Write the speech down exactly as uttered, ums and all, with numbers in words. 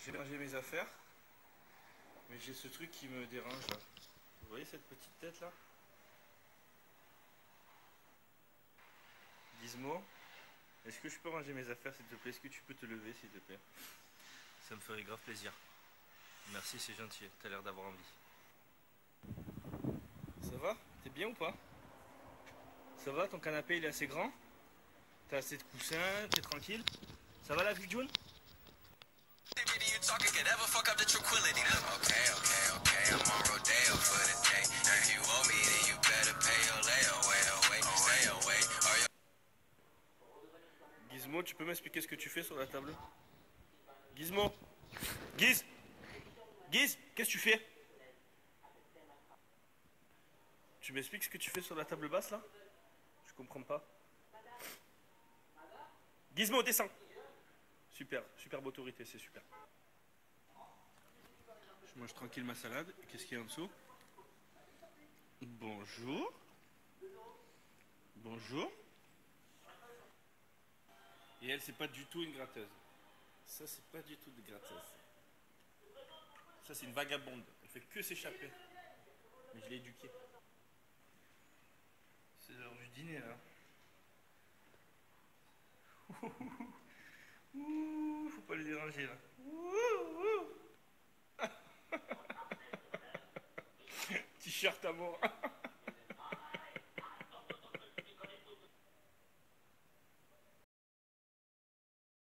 J'ai rangé mes affaires, mais j'ai ce truc qui me dérange là. Vous voyez cette petite tête là? Gizmo, est-ce que je peux ranger mes affaires s'il te plaît? Est-ce que tu peux te lever s'il te plaît? Ça me ferait grave plaisir. Merci, c'est gentil, t'as l'air d'avoir envie. Ça va? T'es bien ou pas? Ça va? Ton canapé il est assez grand? T'as assez de coussins? T'es tranquille? Ça va la vie June? Gizmo, tu peux m'expliquer ce que tu fais sur la table? Gizmo! Giz! Giz! Qu'est-ce que tu fais? Tu m'expliques ce que tu fais sur la table basse là? Je comprends pas. Gizmo, descends! Super, superbe autorité, c'est super. Je mange tranquille ma salade. Qu'est-ce qu'il y a en dessous? Bonjour. Bonjour. Et elle, c'est pas du tout une gratteuse. Ça, c'est pas du tout de gratteuse. Ça, c'est une vagabonde. Elle fait que s'échapper. Mais je l'ai éduquée. C'est l'heure du dîner, là. Ouh, faut pas le déranger, là. Ouh, ouh. T-shirt à mort.